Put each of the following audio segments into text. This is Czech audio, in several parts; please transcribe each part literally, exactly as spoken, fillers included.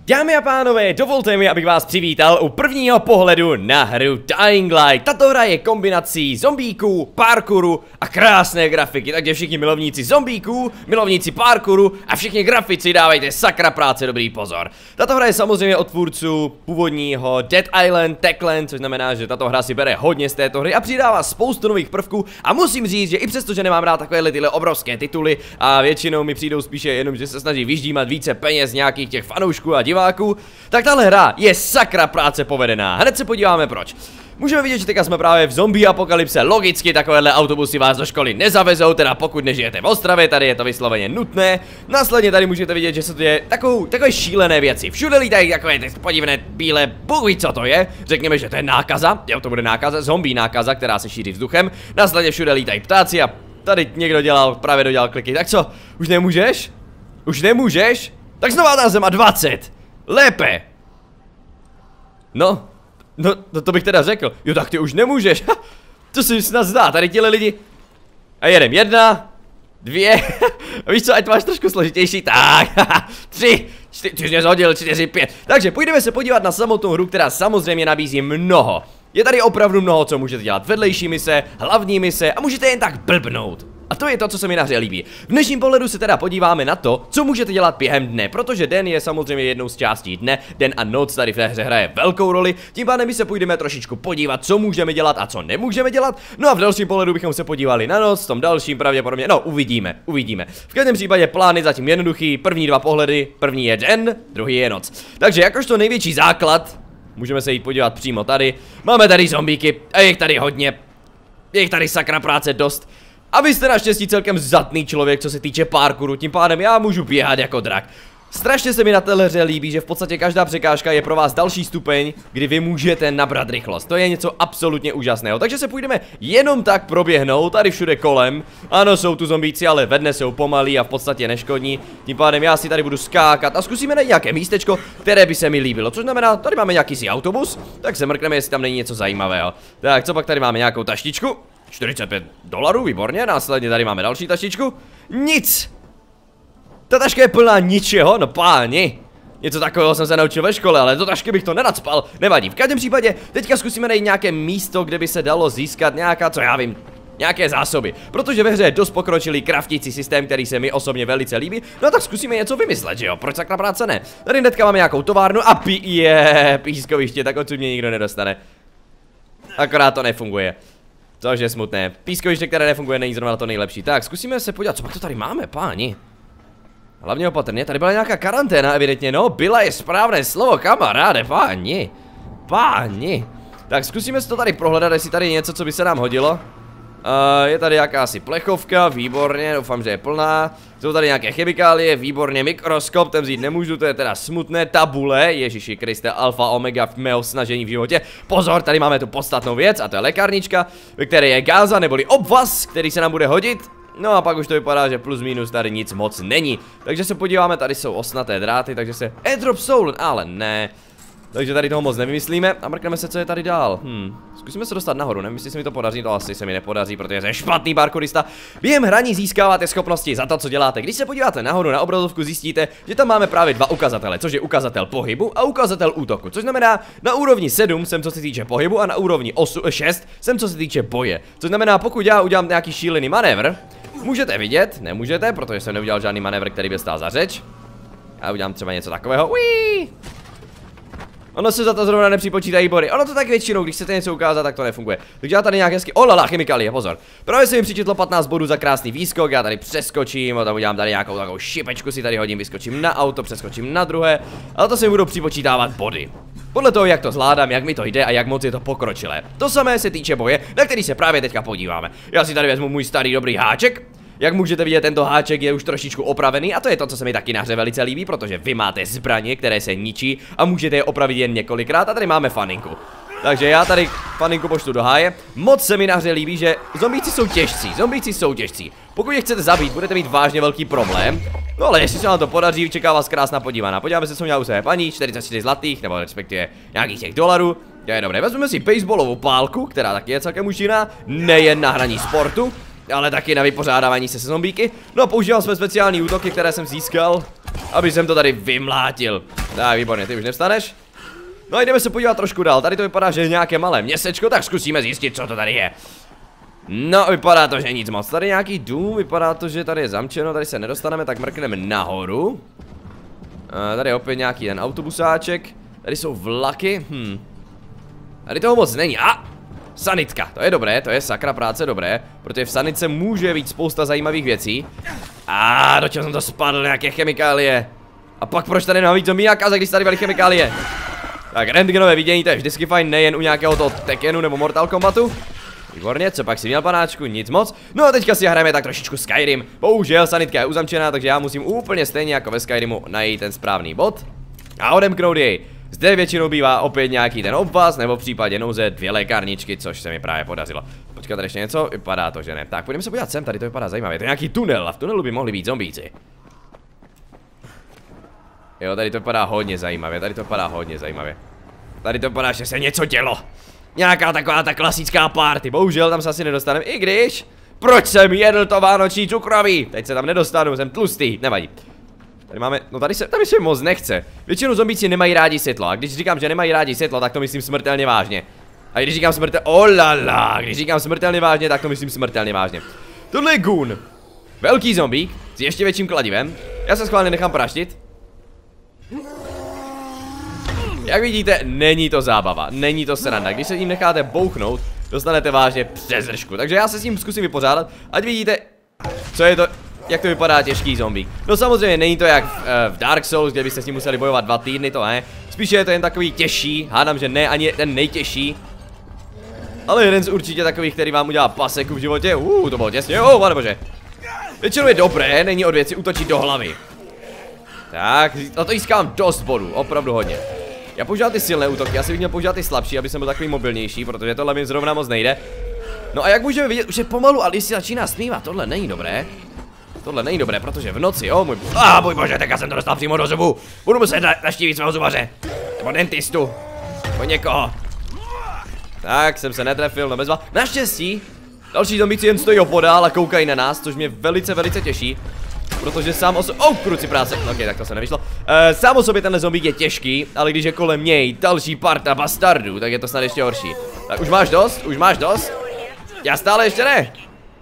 Dámy a pánové, dovolte mi, abych vás přivítal u prvního pohledu na hru Dying Light. Tato hra je kombinací zombíků, parkouru a krásné grafiky, takže všichni milovníci zombíků, milovníci parkouru a všichni grafici dávejte sakra práce dobrý pozor. Tato hra je samozřejmě od tvůrců původního Dead Island, Techland, což znamená, že tato hra si bere hodně z této hry a přidává spoustu nových prvků a musím říct, že i přesto, že nemám rád takovéhle tyhle obrovské tituly a většinou mi přijdou spíše jenom, že se snaží vyždímat více peněz z nějakých těch fanoušků a diváků, tak tahle hra je sakra práce povedená. Hned se podíváme proč. Můžeme vidět, že teďka jsme právě v zombie apokalypse. Logicky takovéhle autobusy vás do školy nezavezou, teda pokud nežijete v Ostravě, tady je to vysloveně nutné. Následně tady můžete vidět, že se to je takovou, takové šílené věci. Všude lítají takové ty podivné bílé bugy, co to je? Řekněme, že to je nákaza, jo, to bude nákaza, zombie nákaza, která se šíří vzduchem. Následně všude lítají ptáci a tady někdo dělal, právě dodělal kliky. Tak co, už nemůžeš? Už nemůžeš? Tak znova ta zem a dvacet. Lépe. No, no, no to bych teda řekl. Jo, tak ty už nemůžeš. Ha, to si snad zdá, tady těle lidi. A jedem, jedna, dvě. A víš co, ať to máš trošku složitější. Tak, tři, čtyři, ty jsi mě zhodil, čtyři, pět. Takže půjdeme se podívat na samotnou hru, která samozřejmě nabízí mnoho. Je tady opravdu mnoho, co můžete dělat. Vedlejší mise, hlavní mise a můžete jen tak blbnout. A to je to, co se mi na hře líbí. V dnešním pohledu se teda podíváme na to, co můžete dělat během dne, protože den je samozřejmě jednou z částí dne, den a noc tady v té hře hraje velkou roli, tím pádem my se půjdeme trošičku podívat, co můžeme dělat a co nemůžeme dělat, no a v dalším pohledu bychom se podívali na noc, v tom dalším pravděpodobně, no uvidíme, uvidíme. V každém případě plán je zatím jednoduchý, první dva pohledy, první je den, druhý je noc. Takže jakožto největší základ, můžeme se jít podívat přímo tady, máme tady zombíky a je jich tady hodně, je jich tady sakra práce dost. A vy jste naštěstí celkem zdatný člověk, co se týče parkouru, tím pádem já můžu běhat jako drak. Strašně se mi na téhle hře líbí, že v podstatě každá překážka je pro vás další stupeň, kdy vy můžete nabrat rychlost. To je něco absolutně úžasného, takže se půjdeme jenom tak proběhnout tady všude kolem. Ano, jsou tu zombíci, ale ve dne jsou pomalí a v podstatě neškodní. Tím pádem já si tady budu skákat a zkusíme najít nějaké místečko, které by se mi líbilo. Což znamená, tady máme nějaký si autobus, tak se mrkneme, jestli tam není něco zajímavého. Tak, co pak tady máme, nějakou taštičku? čtyřicet pět dolarů, výborně, následně tady máme další taštičku. Nic! Ta taška je plná ničeho, no páni. Něco takového jsem se naučil ve škole, ale do tašky bych to nenacpal, nevadí. V každém případě, teďka zkusíme najít nějaké místo, kde by se dalo získat nějaká, co já vím, nějaké zásoby. Protože ve hře je dost pokročilý kraftící systém, který se mi osobně velice líbí. No tak zkusíme něco vymyslet, že jo, proč sakra práce ne? Tady hnedka máme nějakou továrnu a pí je pískoviště, tak odsud mě nikdo nedostane. Akorát to nefunguje. Což je smutné. Pískoviště, které nefunguje, není zrovna to nejlepší. Tak, zkusíme se podívat, co pak to tady máme, páni. Hlavně opatrně, tady byla nějaká karanténa, evidentně, no, byla je správné slovo, kamaráde, páni. Páni. Tak, zkusíme si to tady prohledat, jestli tady je něco, co by se nám hodilo. Uh, je tady jakási plechovka, výborně, doufám, že je plná. Jsou tady nějaké chemikálie, výborně, mikroskop, ten vzít nemůžu, to je teda smutné. Tabule, ježiši Kriste, alfa, omega v mého snažení v životě. Pozor, tady máme tu podstatnou věc a to je lékárnička, ve které je gáza neboli obvaz, který se nám bude hodit. No a pak už to vypadá, že plus minus tady nic moc není. Takže se podíváme, tady jsou osnaté dráty, takže se airdrop stolen, ale ne. Takže tady toho moc nevymyslíme a mrkneme se, co je tady dál. Hm, zkusíme se dostat nahoru, nevím, jestli se mi to podaří, to asi se mi nepodaří, protože jsem špatný parkourista. Během hraní získáváte schopnosti za to, co děláte. Když se podíváte nahoru na obrazovku, zjistíte, že tam máme právě dva ukazatele, což je ukazatel pohybu a ukazatel útoku. Což znamená, na úrovni sedm jsem co se týče pohybu a na úrovni osm, šest jsem co se týče boje. Což znamená, pokud já udělám nějaký šílený manévr, můžete vidět, nemůžete, protože jsem neudělal žádný manévr, který by stál za řeč. Já udělám třeba něco takového. Uí! Ono se za to zrovna nepřipočítají body. Ono to tak většinou, když chcete něco ukázat, tak to nefunguje. Takže já tady nějak hezky. Olala, chemikálie, pozor. Právě se mi přičetlo patnáct bodů za krásný výskok. Já tady přeskočím, a tam udělám tady nějakou takovou šipečku, si tady hodím, vyskočím na auto, přeskočím na druhé. Ale to se mi budou připočítávat body. Podle toho, jak to zvládám, jak mi to jde a jak moc je to pokročilé. To samé se týče boje, na který se právě teďka podíváme. Já si tady vezmu můj starý dobrý háček. Jak můžete vidět, tento háček je už trošičku opravený a to je to, co se mi taky na hře velice líbí, protože vy máte zbraně, které se ničí a můžete je opravit jen několikrát a tady máme faninku. Takže já tady faninku pošlu do háje. Moc se mi na hře líbí, že zombíci jsou těžcí, zombíci jsou těžcí. Pokud je chcete zabít, budete mít vážně velký problém. No ale jestli se vám to podaří, čeká vás krásná podívaná. Podíváme se, co měla u sebe paní, čtyřicet čtyři zlatých, nebo respektive nějakých těch dolarů. To je dobré, vezmeme si baseballovou pálku, která taky je celkem účinná, nejen na hraní sportu, ale taky na vypořádávání se se zombíky. No a používal jsme speciální útoky, které jsem získal aby jsem to tady vymlátil. Tak, výborně, ty už nevstaneš? No a jdeme se podívat trošku dál, tady to vypadá, že je nějaké malé městečko, tak zkusíme zjistit, co to tady je. No, vypadá to, že nic moc, tady nějaký dům, vypadá to, že tady je zamčeno, tady se nedostaneme, tak mrkneme nahoru. A tady je opět nějaký ten autobusáček, tady jsou vlaky, hm. Tady toho moc není, a sanitka, to je dobré, to je sakra práce dobré, protože v sanitce může být spousta zajímavých věcí. A do čeho jsem to spadl, nějaké chemikálie. A pak proč tady nemám víc zombíáka, když tady byly chemikálie? Tak rentgenové vidění, to je vždycky fajn, nejen u nějakého toho Tekkenu nebo Mortal Kombatu. Výborně, co pak si měl, panáčku, nic moc. No a teďka si hrajeme tak trošičku Skyrim. Bohužel sanitka je uzamčená, takže já musím úplně stejně jako ve Skyrimu najít ten správný bod a odemknout jej. Zde většinou bývá opět nějaký ten obvaz, nebo v případě nouze dvě lékárničky, což se mi právě podařilo. Počkat, tady ještě něco? Vypadá to, že ne. Tak, pojďme se podívat sem, tady to vypadá zajímavě. To je nějaký tunel a v tunelu by mohli být zombíci. Jo, tady to vypadá hodně zajímavě, tady to vypadá hodně zajímavě. Tady to vypadá, že se něco dělo. Nějaká taková ta klasická party, bohužel tam se asi nedostaneme, i když... Proč jsem jedl to vánoční cukroví? Teď se tam nedostanu, jsem tlustý, nevadí. Tady máme, no tady se, tady se moc nechce. Většinou zombíci nemají rádi světlo, a když říkám, že nemají rádi světlo, tak to myslím smrtelně vážně. A když říkám smrtelně, olala, když říkám smrtelně vážně, tak to myslím smrtelně vážně. Tohle je Goon. Velký zombík, s ještě větším kladivem. Já se schválně nechám praštit. Jak vidíte, není to zábava, není to sranda. Když se tím necháte bouchnout, dostanete vážně přes držku. Takže já se s tím zkusím vypořádat, ať vidíte, co je to, jak to vypadá těžký zombík. No samozřejmě není to jak v, v Dark Souls, kde byste s ním museli bojovat dva týdny, to ne. Spíše je to jen takový těžší, hádám, že ne ani ten nejtěžší. Ale jeden z určitě takových, který vám udělá paseku v životě. Uh, to bylo těsně, oh, panebože. Většinou je dobré, není od věci útočit do hlavy. Tak, na to získám dost bodů, opravdu hodně. Já používám ty silné útoky, já si bych měl používat ty slabší, aby jsem byl takový mobilnější, protože tohle mi zrovna moc nejde. No a jak můžeme vidět, už je pomalu Alice začíná snívat, tohle není dobré. Tohle není dobré, protože v noci, jo, můj... Ah, můj bože, tak já jsem to dostal přímo do zubu. Budu muset na naštívit svého zubaře. Nebo dentistu. Nebo někoho. Tak, jsem se netrefil, no bezva. Naštěstí, další zombíci jen stojí opodál a koukají na nás, což mě velice, velice těší. Protože sám o sobě, oh, kruci práce, ok, tak to se nevyšlo. uh, Sám o sobě tenhle zombík je těžký, ale když je kolem něj další parta bastardů, tak je to snad ještě horší. Tak už máš dost, už máš dost. Já stále ještě ne.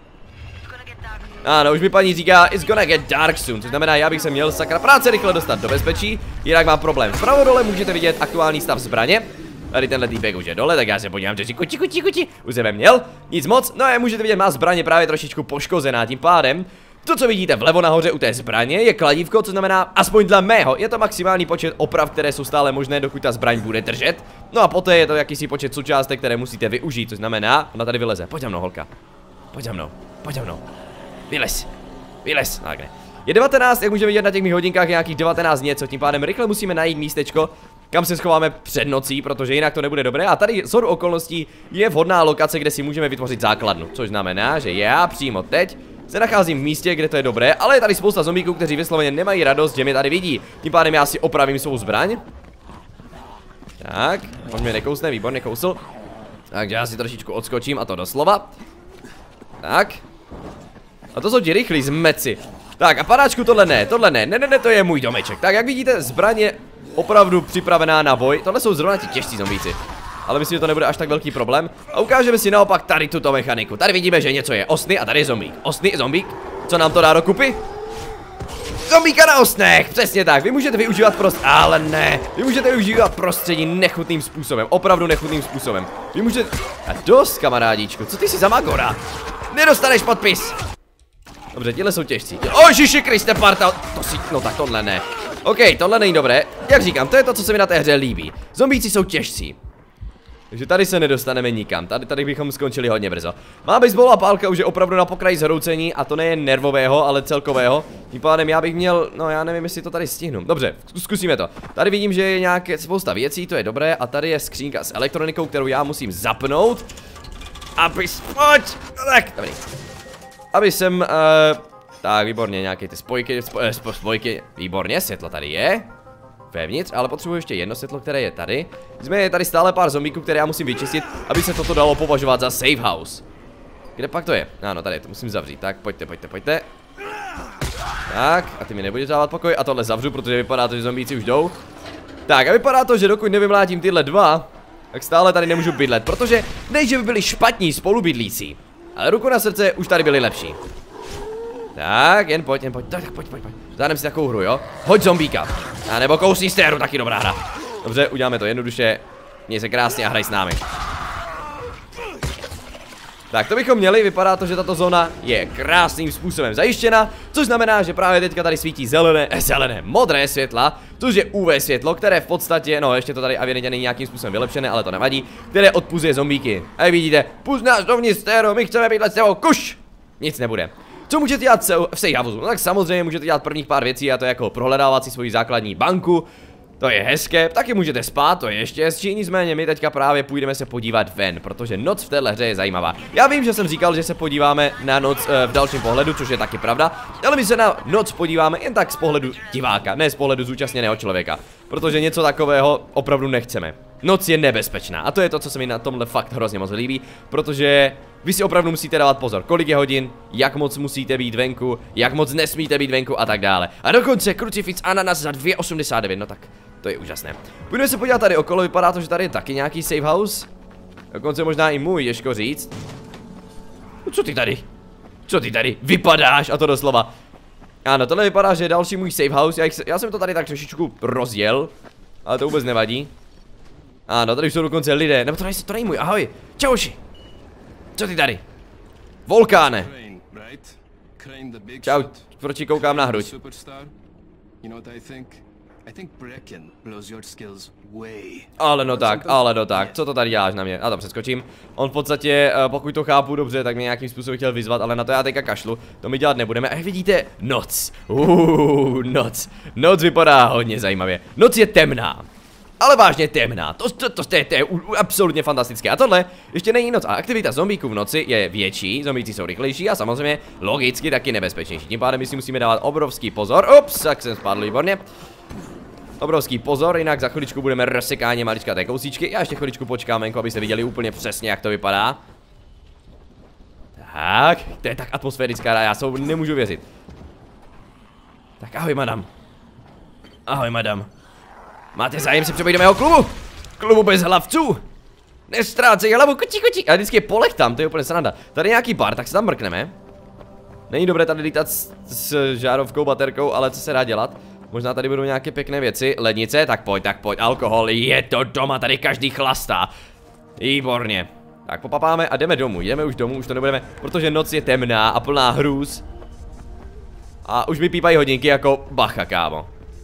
Ano, už mi paní říká, it's gonna get dark soon, což znamená, já bych se měl sakra práce rychle dostat do bezpečí, jinak mám problém. Vpravo dole můžete vidět aktuální stav zbraně. Tady tenhle týpek už je dole, tak já se podívám, že si kuči, kuči, kuči, už jsem měl, nic moc. No a můžete vidět, má zbraně právě trošičku poškozená, tím pádem to, co vidíte vlevo nahoře u té zbraně, je kladívko, co znamená, aspoň dle mého, je to maximální počet oprav, které jsou stále možné, dokud ta zbraň bude držet. No a poté je to jakýsi počet součástek, které musíte využít, což znamená, ona tady vyleze. Pojď za mnou, holka. Pojď za mnou, pojď za mnou. Vylez, vylez, tak ne. Je devatenáct, jak můžeme vidět na těch mých hodinkách, je nějakých devatenáct něco, tím pádem rychle musíme najít místečko, kam se schováme před nocí, protože jinak to nebude dobré. A tady shodou okolností je vhodná lokace, kde si můžeme vytvořit základnu, což znamená, že já přímo teď se nacházím v místě, kde to je dobré, ale je tady spousta zombíků, kteří vysloveně nemají radost, že mě tady vidí. Tím pádem já si opravím svou zbraň. Tak, on mě nekousne, výborně kousl. Takže já si trošičku odskočím, a to doslova. Tak. A to jsou ti rychlí zmeci. Tak a panáčku, tohle ne, tohle ne, ne, ne, ne, to je můj domeček. Tak jak vidíte, zbraň je opravdu připravená na boj. Tohle jsou zrovna ti těžcí zombíci. Ale myslím, že to nebude až tak velký problém. A ukážeme si naopak tady tuto mechaniku. Tady vidíme, že něco je osny a tady je zombík. Osny, zombík. Co nám to dá do kupy? Zombíka na osnech, přesně tak. Vy můžete využívat prost, ale ne. Vy můžete využívat prostředí nechutným způsobem, opravdu nechutným způsobem. Vy můžete... A dost, kamarádíčku, co ty jsi za magora? Nedostaneš podpis. Dobře, těhle jsou těžcí. O, Ježiši Kriste, parta. To si, no tak tohle ne. OK, tohle není dobré. Jak říkám, to je to, co se mi na té hře líbí. Zombíci jsou těžcí. Takže tady se nedostaneme nikam, tady, tady bychom skončili hodně brzo. Má baseballová pálka už je opravdu na pokraji zhroucení, a to nejen nervového, ale celkového. Tím pádem já bych měl, no já nevím, jestli to tady stihnu. Dobře, zkusíme to. Tady vidím, že je nějaké spousta věcí, to je dobré, a tady je skřínka s elektronikou, kterou já musím zapnout. Aby, pojď, tak, dobrý. Aby jsem, uh, tak výborně, nějaké ty spojky, spoj, spoj, spojky, výborně, světlo tady je. Vevnitř, ale potřebuji ještě jedno světlo, které je tady. Nicméně je tady stále pár zombíků, které já musím vyčistit, aby se toto dalo považovat za safe house. Kde pak to je? Ano, tady to musím zavřít. Tak, pojďte, pojďte, pojďte. Tak, a ty mi nebudeš dávat pokoj a tohle zavřu, protože vypadá to, že zombíci už jdou. Tak a vypadá to, že dokud nevymlátím tyhle dva, tak stále tady nemůžu bydlet, protože ne, že by byli špatní spolubydlící, ale ruku na srdce už tady byli lepší. Tak, jen pojď, jen pojď, tak, tak pojď, pojď, pojď. Zájdem si takovou hru, jo? Hoď zombíka. A nebo kousní stéru, taky dobrá hra. Dobře, uděláme to jednoduše. Měj se krásně a hraj s námi. Tak to bychom měli, vypadá to, že tato zóna je krásným způsobem zajištěna, což znamená, že právě teďka tady svítí zelené, eh, zelené, modré světla, což je U V světlo, které v podstatě, no ještě to tady evidentně není nějakým způsobem vylepšené, ale to nevadí, které odpuzuje zombíky. A jak vidíte, pust nás dovnitř, stéro, my chceme být s tebou, kuš! Nic nebude. Co můžete dělat v sejhavuzu? No tak samozřejmě můžete dělat prvních pár věcí, a to je jako prohledávat si svoji základní banku. To je hezké, taky můžete spát, to je ještě hezčí, nicméně my teďka právě půjdeme se podívat ven, protože noc v téhle hře je zajímavá. Já vím, že jsem říkal, že se podíváme na noc e, v dalším pohledu, což je taky pravda, ale my se na noc podíváme jen tak z pohledu diváka, ne z pohledu zúčastněného člověka, protože něco takového opravdu nechceme. Noc je nebezpečná a to je to, co se mi na tomhle fakt hrozně moc líbí, protože vy si opravdu musíte dávat pozor, kolik je hodin, jak moc musíte být venku, jak moc nesmíte být venku a tak dále. A dokonce krucifix ananas za dvě osmdesát devět, no tak to je úžasné. Půjdeme se podívat tady okolo, vypadá to, že tady je taky nějaký safe house. Dokonce možná i můj, těžko říct. No co ty tady? Co ty tady vypadáš? A to doslova. Ano, tohle vypadá, že je další můj safe house. Já, jich, já jsem to tady tak trošičku rozjel, ale to vůbec nevadí. Ano, tady jsou dokonce lidé. Nebo to nejsi, to není můj, ahoj. Čauši. Co ty tady? Volkáne. Čau, proč koukám na hruď? Ale no tak, ale no tak, co to tady děláš na mě? A to přeskočím. On v podstatě, pokud to chápu dobře, tak mě nějakým způsobem chtěl vyzvat, ale na to já teďka kašlu. To my dělat nebudeme. A jak vidíte, noc. Uuu, noc. Noc vypadá hodně zajímavě. Noc je temná. Ale vážně temná, to, to, to, to, je, to je absolutně fantastické. A tohle ještě není noc. A aktivita zombíků v noci je větší, zombíci jsou rychlejší a samozřejmě logicky taky nebezpečnější. Tím pádem my si musíme dávat obrovský pozor. Ups, tak jsem spadl, výborně. Obrovský pozor, jinak za chviličku budeme rozsekáni maličkaté kousíčky. Já ještě chviličku počkám, venku, abyste viděli úplně přesně, jak to vypadá. Tak, to je tak atmosférická, já se nemůžu věřit. Tak ahoj, madam. Ahoj, madam. Máte zájem se přepojit do mého klubu? Klubu bez hlavců? Nestrácej hlavu, kočí, kočí. A vždycky je polech tam, to je úplně sranda. Tady je nějaký bar, tak se tam mrkneme. Není dobré tady lítat s, s žárovkou, baterkou, ale co se dá dělat? Možná tady budou nějaké pěkné věci. Lednice, tak pojď, tak pojď. Alkohol, je to doma, tady každý chlastá. Výborně. Tak popapáme a jdeme domů, jdeme už domů, už to nebudeme, protože noc je temná a plná hrůz. A už mi pípají hodinky jako bacha, kámo.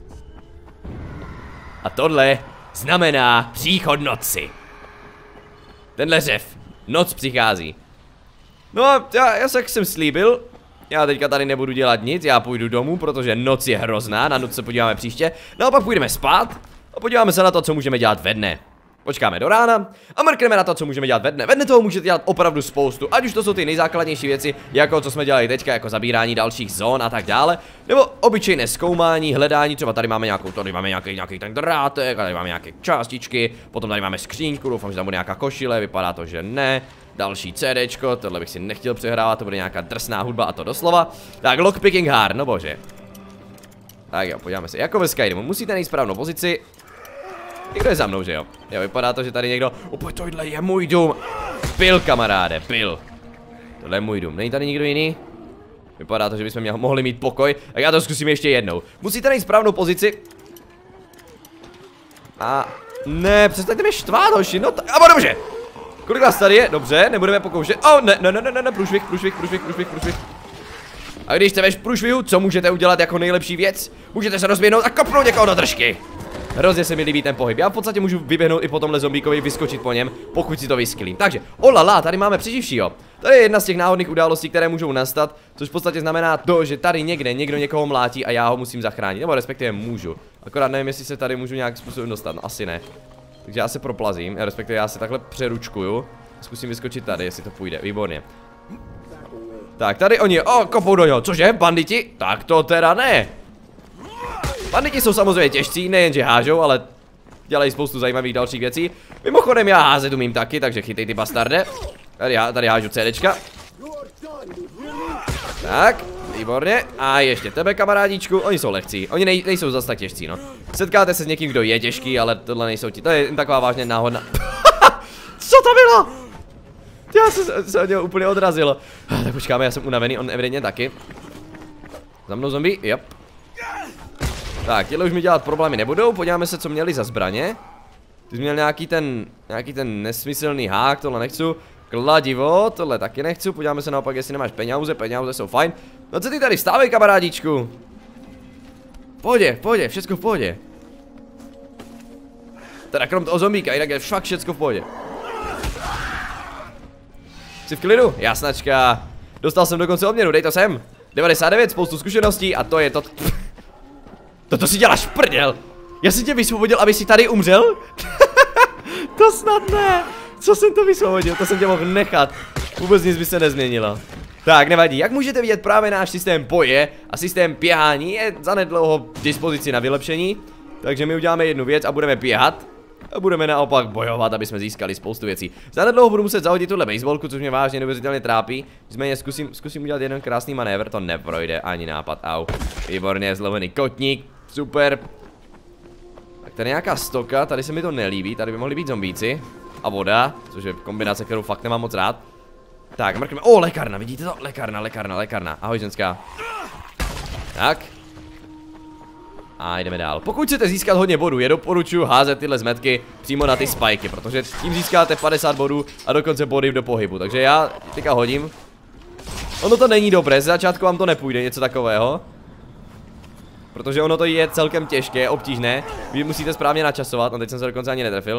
A tohle znamená příchod noci. Tenhle řev. Noc přichází. No a já, já se jak jsem slíbil, já teďka tady nebudu dělat nic, já půjdu domů, protože noc je hrozná, na noc se podíváme příště. No a pak půjdeme spát a podíváme se na to, co můžeme dělat ve dne. Počkáme do rána a mrkneme na to, co můžeme dělat ve dne. Ve dne toho můžete dělat opravdu spoustu, ať už to jsou ty nejzákladnější věci, jako co jsme dělali teďka, jako zabírání dalších zón a tak dále, nebo obyčejné zkoumání, hledání, třeba tady máme nějakou, tady máme nějaký, nějaký ten drátek, tady máme nějaké částičky, potom tady máme skříňku, doufám, že tam bude nějaká košile, vypadá to, že ne. Další CDčko, tohle bych si nechtěl přehrávat, to bude nějaká drsná hudba a to doslova. Tak lockpicking hard, no bože. Tak jo, podíváme se, jako ve Skyrimu, musíte najít správnou pozici. Někdo je za mnou, že jo? Jo, vypadá to, že tady někdo... Opět tohle je můj dům. Pil, kamaráde, pil. Tohle je můj dům, není tady nikdo jiný? Vypadá to, že bychom měli, mohli mít pokoj. Tak já to zkusím ještě jednou. Musíte najít správnou pozici. A... Ne, přestaňte mě štvát, hoši, no tak... A dobře. Kolik vás tady je? Dobře, nebudeme pokoušet. Oh, ne, ne, ne, ne, ne, průšvih, průšvih, průšvih, průšvih, průšvih. A když jste ve průšvihu, co můžete udělat jako nejlepší věc? Můžete se rozběhnout a kopnout někoho do držky. Hrozně se mi líbí ten pohyb. Já v podstatě můžu vyběhnout i po tomhle zombíkovi, vyskočit po něm, pokud si to vyskylím. Takže, olala, tady máme přeživšího. Tady je jedna z těch náhodných událostí, které můžou nastat, což v podstatě znamená to, že tady někde někdo někoho mlátí a já ho musím zachránit, nebo respektive můžu. Akorát nevím, jestli se tady můžu nějak způsobem dostat, no asi ne. Takže já se proplazím, respektive já se takhle přeručkuju. Zkusím vyskočit tady, jestli to půjde, výborně. Tak, tady oni, o, kopou do něho, cože, banditi? Tak to teda ne. Banditi jsou samozřejmě těžcí, nejenže hážou, ale dělají spoustu zajímavých dalších věcí. Mimochodem já házet umím taky, takže chytej ty bastarde. Tady, tady hážu CDčka. Tak, Výborně. A ještě tebe, kamarádičku. Oni jsou lehcí. Oni nej, nejsou zase tak těžcí, no. Setkáte se s někým, kdo je těžký, ale tohle nejsou ti. To je jen taková vážně náhodná. Co to bylo? Já se, se od něho úplně odrazilo. Tak počkáme, já jsem unavený, on evidentně taky. Za mnou zombie, yep. Tak, těhle už mi dělat problémy nebudou, podíváme se, co měli za zbraně. Ty jsi měl nějaký ten, nějaký ten nesmyslný hák, tohle nechci. Kladivo, tohle taky nechci, podíváme se naopak, jestli nemáš peňauze, peňauze jsou fajn. No co ty tady stávej, kamarádičku? V pohodě, v pohodě, všecko v pohodě. Teda krom toho zombíka, jinak je fakt všecko v pohodě. Jsi v klidu? Jasnačka. Dostal jsem dokonce odměnu, dej to sem. devadesát devět, spoustu zkušeností a to je to. Toto si děláš prdel. Já jsem tě vysvobodil, aby si tady umřel? To snad ne. Co jsem to vysvobodil? To jsem tě mohl nechat. Vůbec nic by se nezměnilo. Tak, nevadí. Jak můžete vidět, právě náš systém boje a systém běhání je zanedlouho k dispozici na vylepšení. Takže my uděláme jednu věc a budeme běhat. A budeme naopak bojovat, aby jsme získali spoustu věcí. Zanedlouho budu muset zahodit tuhle baseballku, což mě vážně neuvěřitelně trápí. Nicméně zkusím, zkusím udělat jeden krásný manévr, to neprojde ani nápad, au. Výborně, zlomený kotník, super. Tak tady nějaká stoka, tady se mi to nelíbí, tady by mohli být zombíci. A voda, což je kombinace, kterou fakt nemám moc rád. Tak, mrkneme, o, lékárna, vidíte to? Lékárna, lékárna, lékárna, ahoj ženská. Tak. A jdeme dál. Pokud chcete získat hodně bodů, je doporučuji házet tyhle zmetky přímo na ty spajky, protože tím získáte padesát bodů a dokonce body do pohybu. Takže já teďka hodím. Ono to není dobré, z začátku vám to nepůjde, něco takového. Protože ono to je celkem těžké, obtížné. Vy musíte správně načasovat, no teď jsem se dokonce ani netrefil.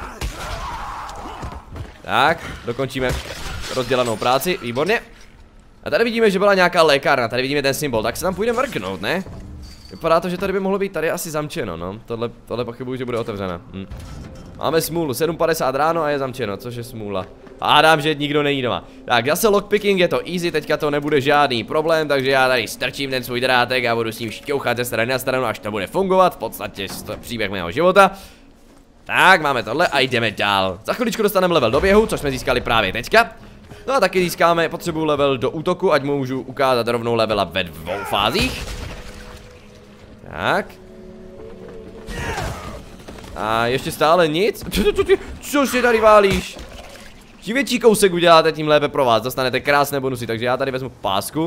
Tak, dokončíme rozdělanou práci, výborně. A tady vidíme, že byla nějaká lékárna, tady vidíme ten symbol, tak se tam půjde mrknout, ne? Vypadá to, že tady by mohlo být tady asi zamčeno, no. Tohle, tohle pochybuju, že bude otevřeno. Hm. Máme smůlu, sedm padesát ráno a je zamčeno, což je smůla. A hádám, že nikdo není doma. Tak zase lockpicking, je to easy, teďka to nebude žádný problém, takže já tady strčím ten svůj drátek a budu s ním šťouchat ze strany na stranu, až to bude fungovat. V podstatě to příběh mého života. Tak, máme tohle a jdeme dál. Za chviličku dostaneme level do běhu, což jsme získali právě teďka. No a taky získáme, potřebuji level do útoku, ať můžu ukázat rovnou levela ve dvou fázích. Tak. A ještě stále nic? Co, co, co, co si tady válíš? Čím větší kousek uděláte, tím lépe pro vás. Dostanete krásné bonusy, takže já tady vezmu pásku.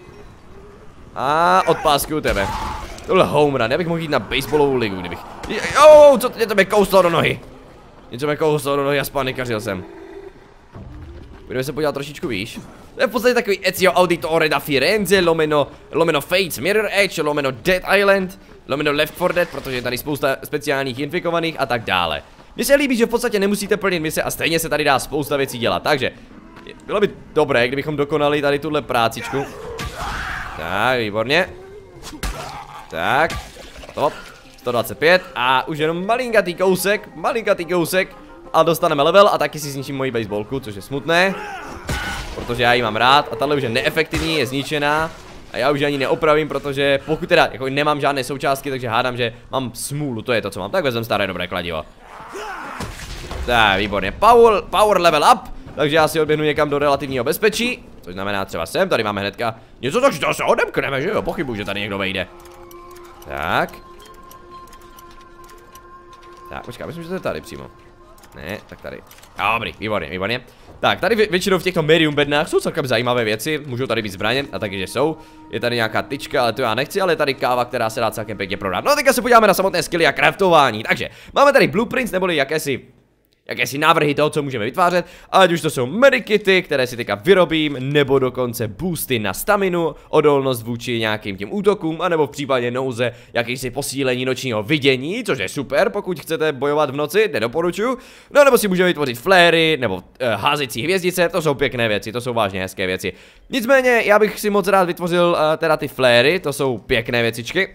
A odpáskuju tebe. Tohle home run, já bych mohl jít na baseballovou ligu, kdybych. Jo, co to mě kouslo do nohy? Něco mě kouslo do nohy a spanikařil jsem. Budeme se podívat trošičku výš. To je v podstatě takový Ezio Auditore da Firenze, lomeno, lomeno Fates Mirror Edge, lomeno Dead Island, lomeno Left four Dead, protože je tady spousta speciálních infikovaných a tak dále. Mně se líbí, že v podstatě nemusíte plnit mise a stejně se tady dá spousta věcí dělat, takže bylo by dobré, kdybychom dokonali tady tuhle prácičku. Tak, výborně. Tak, top, sto dvacet pět a už jenom malinkatý kousek, malinkatý kousek a dostaneme level a taky si zničím moji baseballku, což je smutné. Protože já ji mám rád a tahle už je neefektivní, je zničená a já už ji ani neopravím, protože pokud teda jako nemám žádné součástky, takže hádám, že mám smůlu, to je to, co mám. Tak vezmem staré dobré kladivo. Tak, výborně, power, power level up, takže já si odběhnu někam do relativního bezpečí, což znamená třeba sem, tady máme hnedka něco, takže to se odemkneme, že jo, pochybuji, že tady někdo vejde. Tak. Tak, počkej, myslím, že to je tady přímo. Ne, tak tady. Dobrý, výborně, výborně. Tak, tady vě většinou v těchto medium bednách jsou celkem zajímavé věci, můžou tady být zbraně a taky, že jsou. Je tady nějaká tyčka, ale to já nechci, ale je tady káva, která se dá celkem pěkně prodat. No a teďka se podíváme na samotné skilly a craftování. Takže, máme tady blueprints, neboli jakési jakési návrhy toho, co můžeme vytvářet, ať už to jsou medikity, které si teďka vyrobím, nebo dokonce boosty na staminu, odolnost vůči nějakým těm útokům, anebo v případě nouze jakýsi posílení nočního vidění, což je super, pokud chcete bojovat v noci, nedoporučuju. No nebo si můžeme vytvořit fléry, nebo uh, házecí hvězdice, to jsou pěkné věci, to jsou vážně hezké věci. Nicméně, já bych si moc rád vytvořil uh, teda ty fléry, to jsou pěkné věcičky.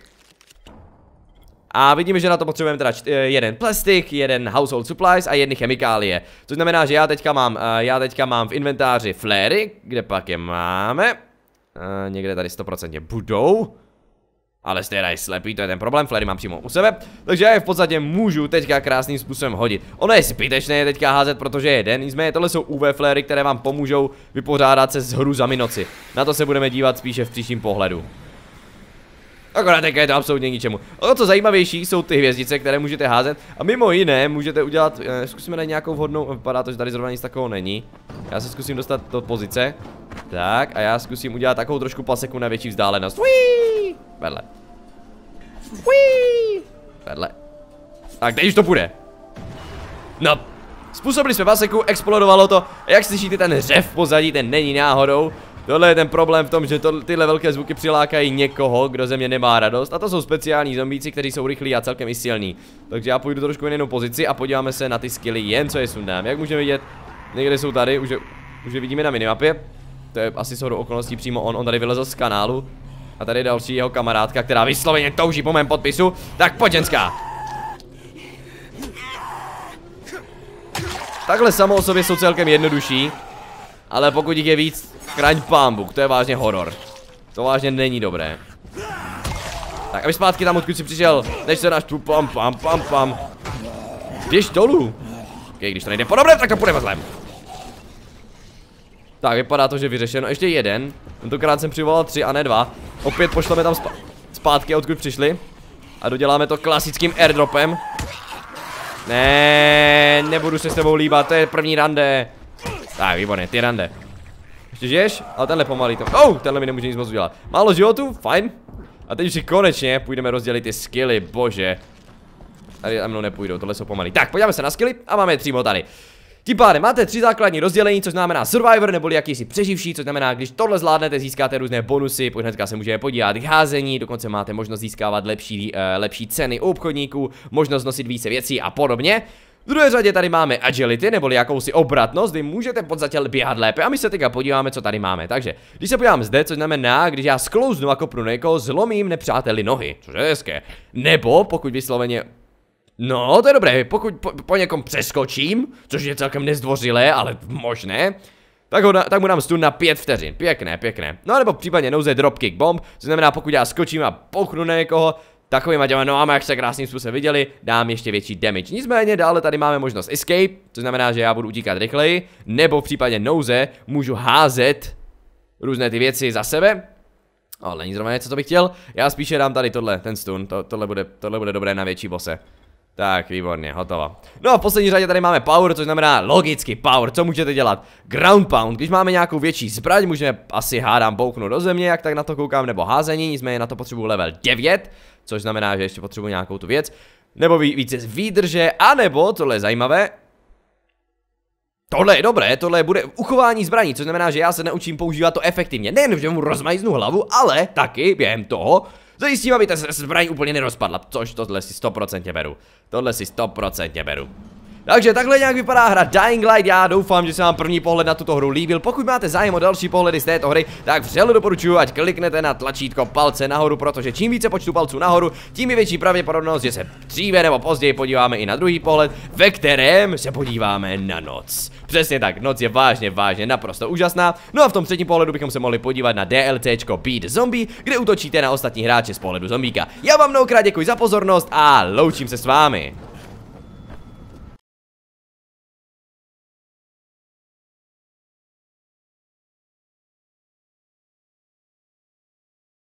A vidíme, že na to potřebujeme teda jeden plastik, jeden household supplies a jedny chemikálie. Což znamená, že já teďka mám, uh, já teďka mám v inventáři fléry, kde pak je máme. Uh, někde tady sto procent budou. Ale Stera je slepý, to je ten problém, Flery mám přímo u sebe, takže já je v podstatě můžu teďka krásným způsobem hodit. Ono je zbytečné je teďka házet, protože je den, nicméně tohle jsou U V Flery, které vám pomůžou vypořádat se s hrůzami noci. Na to se budeme dívat spíše v příštím pohledu. Akorát teďka je to absolutně ničemu. O co zajímavější jsou ty hvězdice, které můžete házet. A mimo jiné můžete udělat, eh, zkusíme najít nějakou vhodnou, vypadá to, že tady zrovna nic takového není. Já se zkusím dostat do pozice. Tak a já zkusím udělat takovou trošku paseku na větší vzdálenost. Uiii! Vedle. Uiii! Vedle. Tak teď už to půjde. No, způsobili jsme paseku, explodovalo to. A jak slyšíte ten řev v pozadí, ten není náhodou. Tohle je ten problém v tom, že to, tyhle velké zvuky přilákají někoho, kdo ze mě nemá radost. A to jsou speciální zombíci, kteří jsou rychlí a celkem i silní. Takže já půjdu trošku jinou pozici a podíváme se na ty skilly, jen co je sundám. Jak můžeme vidět, někde jsou tady, už je, už je vidíme na minimapě. To je asi shodou okolností přímo on, on tady vylezl z kanálu. A tady je další jeho kamarádka, která vysloveně touží po mém podpisu. Tak pojď, ženská. Takhle samo o sobě jsou celkem jednodušší. Ale pokud jich je víc, chraň pámbuk, to je vážně horor. To vážně není dobré. Tak, aby zpátky tam, odkud si přišel, než se náš tu pam pam pam pam. Běž dolů. Ok, když to nejde po dobrém, tak to půjdeme zlem. Tak, vypadá to, že vyřešeno. Ještě jeden. Tentokrát jsem přivolal tři a ne dva. Opět pošleme tam zpátky, odkud přišli. A doděláme to klasickým airdropem. Ne, nebudu se s tebou líbat, to je první rande. Tak, výborně, ty rande. Ještě žiješ? Ale tenhle pomalý to. Oh, tenhle mi nemůže nic moc udělat. Málo životu? Fajn. A teď už si konečně půjdeme rozdělit ty skilly, bože. Tady za mnou nepůjdou, tohle jsou pomalý. Tak, podíváme se na skilly a máme je přímo tady. Tím pádem máte tři základní rozdělení, což znamená Survivor neboli jakýsi přeživší, což znamená, když tohle zvládnete, získáte různé bonusy, hnedka se můžeme podívat k házení, dokonce máte možnost získávat lepší, uh, lepší ceny u obchodníků, možnost nosit více věcí a podobně. V druhé řadě tady máme agility, neboli jakousi obratnost, kdy můžete v podstatě běhat lépe a my se teďka podíváme, co tady máme. Takže, když se podívám zde, což znamená, když já sklouznu a kopnu někoho, zlomím nepřáteli nohy, což je hezké. Nebo pokud vysloveně... No, to je dobré, pokud po, po někom přeskočím, což je celkem nezdvořilé, ale možné, tak, ho, tak mu dám stun na pět vteřin, pěkné, pěkné. No nebo případně nouze dropkick bomb, což znamená, pokud já skočím a pochnu na někoho, takovýma těma nohama, jak se krásným způsobem viděli, dám ještě větší damage. Nicméně dále tady máme možnost escape, což znamená, že já budu utíkat rychleji, nebo v případě nouze můžu házet různé ty věci za sebe. Ale není zrovna něco, co bych chtěl, já spíše dám tady tohle, ten stun, to, tohle, bude, tohle bude dobré na větší bose. Tak, výborně, hotovo. No a v poslední řadě tady máme power, což znamená logicky power, co můžete dělat? Ground pound, když máme nějakou větší zbraň, můžeme asi hádám bouknout do země, jak tak na to koukám, nebo házení, nicméně na to potřebuji level devět, což znamená, že ještě potřebuji nějakou tu věc. Nebo více výdrže, anebo, tohle je zajímavé, tohle je dobré, tohle bude uchování zbraní, což znamená, že já se naučím používat to efektivně. Nejen, že mu rozmajznu hlavu, ale taky během toho zajistím, aby ta zbraň úplně nerozpadla, což tohle si sto procent beru. Tohle si sto procent beru. Takže takhle nějak vypadá hra Dying Light, já doufám, že se vám první pohled na tuto hru líbil. Pokud máte zájem o další pohledy z této hry, tak vřele doporučuji, ať kliknete na tlačítko palce nahoru, protože čím více počtu palců nahoru, tím je větší pravděpodobnost, že se dříve nebo později podíváme i na druhý pohled, ve kterém se podíváme na noc. Přesně tak, noc je vážně, vážně naprosto úžasná. No a v tom třetím pohledu bychom se mohli podívat na DLCčko Beat Zombie, kde útočíte na ostatní hráče z pohledu zombíka. Já vám mnohokrát děkuji za pozornost a loučím se s vámi.